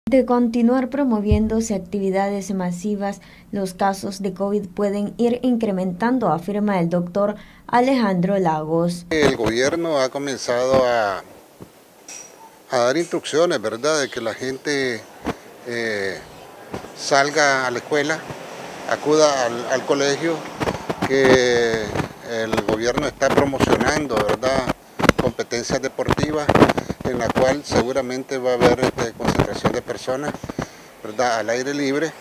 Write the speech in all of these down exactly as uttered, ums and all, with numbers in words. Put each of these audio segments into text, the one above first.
De continuar promoviéndose actividades masivas, los casos de COVID pueden ir incrementando, afirma el doctor Alejandro Lagos. El gobierno ha comenzado a, a dar instrucciones, ¿verdad?, de que la gente eh, salga a la escuela, acuda al, al colegio, que el gobierno está promocionando, ¿verdad?, competencias deportivas en la cual seguramente va a haber este, concentración de personas, ¿verdad?, al aire libre,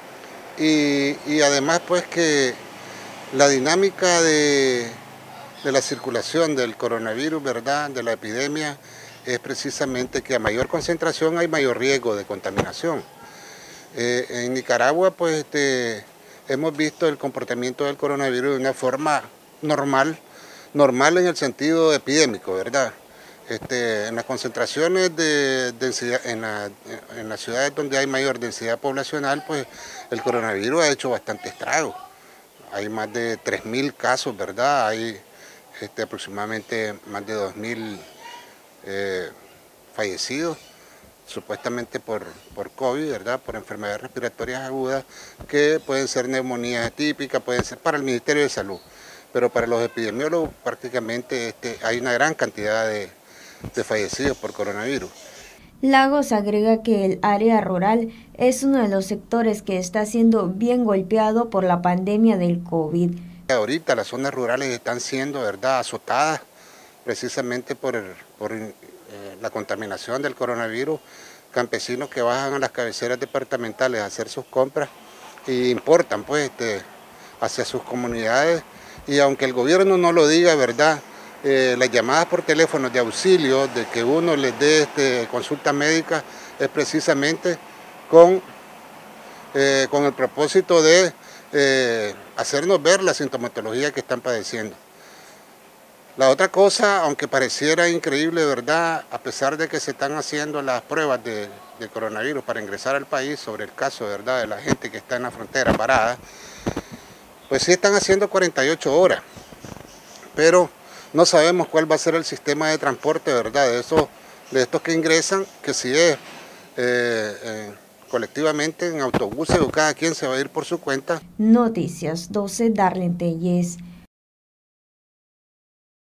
y, y además pues que la dinámica de, de la circulación del coronavirus, ¿verdad?, de la epidemia, es precisamente que a mayor concentración hay mayor riesgo de contaminación. Eh, en Nicaragua pues este, hemos visto el comportamiento del coronavirus de una forma normal, normal en el sentido epidémico, ¿verdad? Este, en las concentraciones de densidad, en, la, en las ciudades donde hay mayor densidad poblacional, pues el coronavirus ha hecho bastante estrago. Hay más de tres mil casos, ¿verdad? Hay este, aproximadamente más de dos mil eh, fallecidos, supuestamente por, por COVID, ¿verdad?, por enfermedades respiratorias agudas, que pueden ser neumonías atípicas, pueden ser para el Ministerio de Salud, pero para los epidemiólogos prácticamente este, hay una gran cantidad de, de fallecidos por coronavirus. Lagos agrega que el área rural es uno de los sectores que está siendo bien golpeado por la pandemia del COVID. Ahorita las zonas rurales están siendo, ¿verdad?, azotadas precisamente por, por eh, la contaminación del coronavirus. Campesinos que bajan a las cabeceras departamentales a hacer sus compras e importan pues este, hacia sus comunidades, y aunque el gobierno no lo diga, ¿verdad?, eh, las llamadas por teléfono de auxilio, de que uno les dé este, consulta médica, es precisamente con, eh, con el propósito de eh, hacernos ver la sintomatología que están padeciendo. La otra cosa, aunque pareciera increíble, ¿verdad?, a pesar de que se están haciendo las pruebas de, de coronavirus para ingresar al país sobre el caso, ¿verdad?, de la gente que está en la frontera parada, pues sí están haciendo cuarenta y ocho horas, pero no sabemos cuál va a ser el sistema de transporte, ¿verdad?, de, esos, de estos que ingresan, que si es eh, eh, colectivamente en autobuses o cada quien se va a ir por su cuenta. Noticias doce, Darlene Telles.